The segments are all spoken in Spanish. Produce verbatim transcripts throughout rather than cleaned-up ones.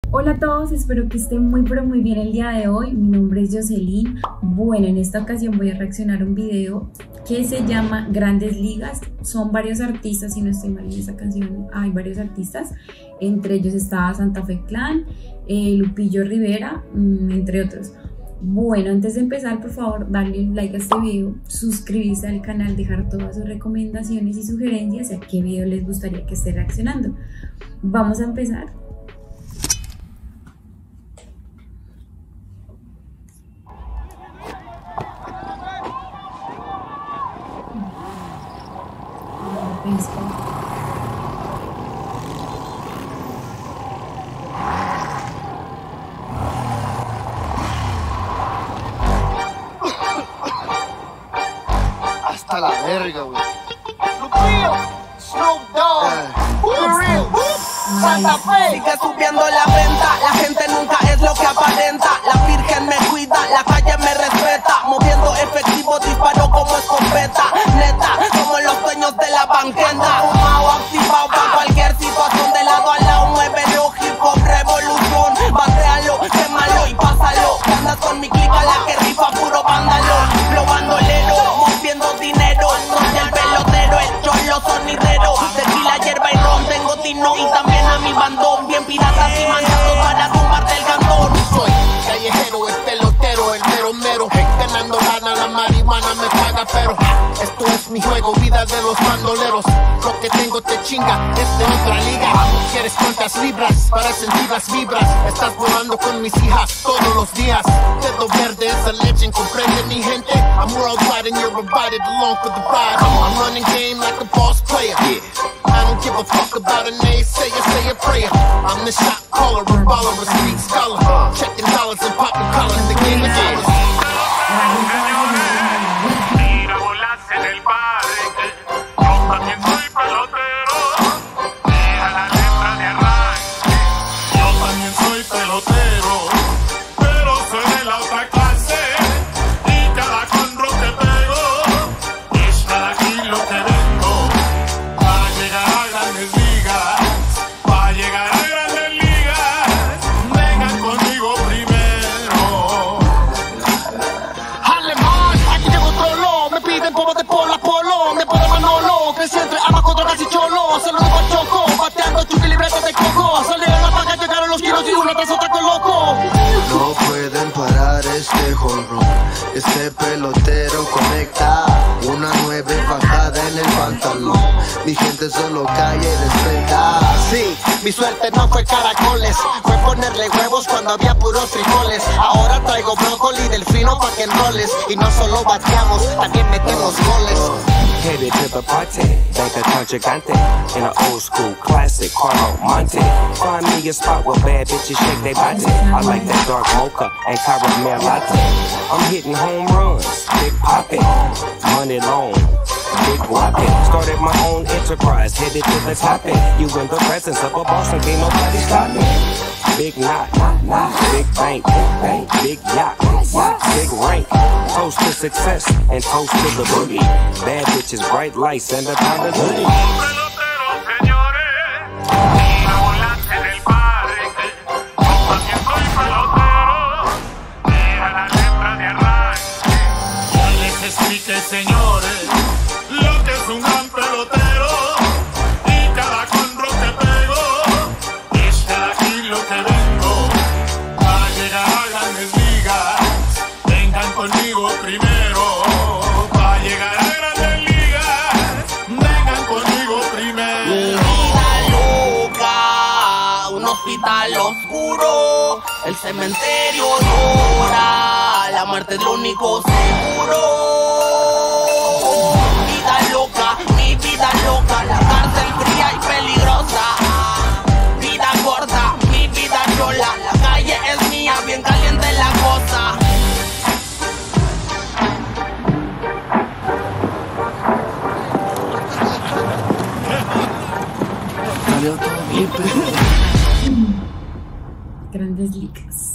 Hola a todos, espero que estén muy pero muy bien el día de hoy. Mi nombre es Jocelyn. Bueno, en esta ocasión voy a reaccionar a un video que se llama Grandes Ligas. Son varios artistas, si no estoy mal en esa canción hay varios artistas. Entre ellos está Santa Fe Clan, eh, Lupillo Rivera, mmm, entre otros. Bueno, antes de empezar, por favor, darle un like a este video, suscribirse al canal, dejar todas sus recomendaciones y sugerencias a qué video les gustaría que esté reaccionando. Vamos a empezar. Hasta la verga, güey. Lupillo, Snoop Dogg, For Real, Santa Fe. Sigue subiendo la venta, la gente nunca es lo que aparenta. La virgen me cuida, la calle me respeta. Moviendo efectivo, disparo como escopeta. Neta, como los dueños de la banqueta. Fumado, activado para cualquier situación. De lado a lado, muévelo, hip hop, revolución. Batealo, quémalo y pásalo. Andas con mi clica, la que rifa puro vándalo. Lo bandolero, moviendo dinero. Soy el pelotero, el cholo sonidero. Tequila, hierba y ron, tengo tino y también a mi bandón. Bien piratas y manchados para tumbarte el cantón. Soy callejero, el pelotero, el mero mero. Ganando lana, la marihuana me paga, pero esto es mi juego, vida de los bandoleros. Lo que tengo te chinga, es de otra liga. ¿Quieres cuántas libras para sentir las vibras? Estás volando con mis hijas todos los días. Dedo verde es a legend, comprende mi gente. I'm worldwide and you're invited along for the ride. I'm running game like a boss player. I don't give a fuck about a naysayer, say a prayer. I'm the shot caller, a baller, a street scholar. Checking dollars and popping collars, the game is ours. Mira, volaste en el parque. Yo también soy pelotero. Mira la letra de arranque. Yo también soy pelotero, pero soy de la otra clase. Y cada conro que pego es cada kilo que vendo. Para llegar a grandes ligas, para llegar a grandes ligas, vengan conmigo primero. Como de polo a polo, me puedo Manolo, crecí entre abajo, drogas y cholo. Saludo con choco, bateando chuki libreta de coco. Salieron a pagar, llegaron los kilos y una tras otra con loco. No pueden parar este jonrón. Este pelotero conecta una nueve bajada en el pantalón. Mi gente solo calle y respeta. Sí, mi suerte no fue caracoles, fue ponerle huevos cuando había puros frijoles. Ahora traigo brócoli del fino pa' que enroles. Y no solo bateamos, también metemos goles. Headed to the party, bank account gigante in an old school classic, Carlo Monte. Find me a spot where bad bitches shake their body. I like that dark mocha and caramel latte. I'm hitting home runs, big poppin', money long, big whopping. Started my own enterprise, headed to the top end. You in the presence of a boss and can't nobody stop me. Big knot, big bank, big yacht, big rank. Toast to success and toast to the boogie. Bad bitches, bright lights and a pound of hoodie. Peloteros, señores, mira, volaste en el parque. Yo también soy pelotero. Mira la letra de arranque. Ya les expliqué, señores, lo que es un gran pelotero. Y cada conro que pego es cada kilo que vengo. Para llegar a grandes ligas, vengan conmigo primero. Para llegar a grandes ligas, vengan conmigo primero. Vida loca, un hospital oscuro. El cementerio llora, la muerte es lo único seguro. Vida loca, mi vida loca, la cárcel fría y peligrosa. Vida corta, mi vida chola, la calle es mía, bien caliente la cosa. Grandes Ligas.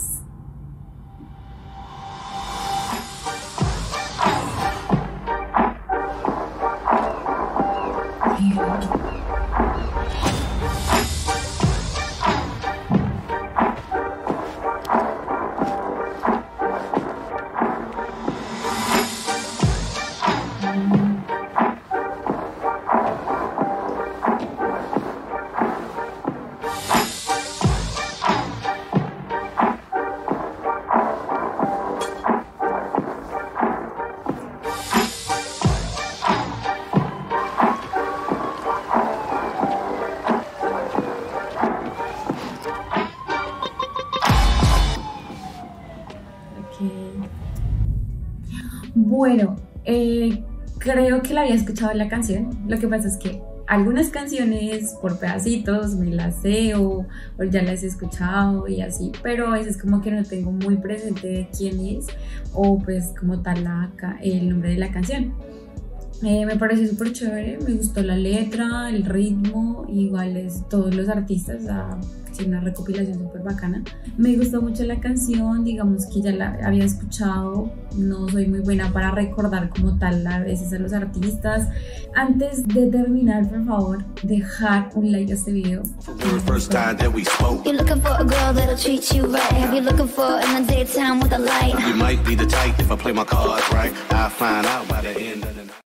Bueno, eh, creo que la había escuchado en la canción. Lo que pasa es que algunas canciones por pedacitos me las sé o, o ya las he escuchado y así, pero a veces como que no tengo muy presente de quién es o pues como tal la, el nombre de la canción. Eh, me pareció súper chévere, me gustó la letra, el ritmo, igual es todos los artistas, o sea, sí, una recopilación súper bacana. Me gustó mucho la canción, digamos que ya la había escuchado, no soy muy buena para recordar como tal a veces a los artistas. Antes de terminar, por favor, dejar un like a este video.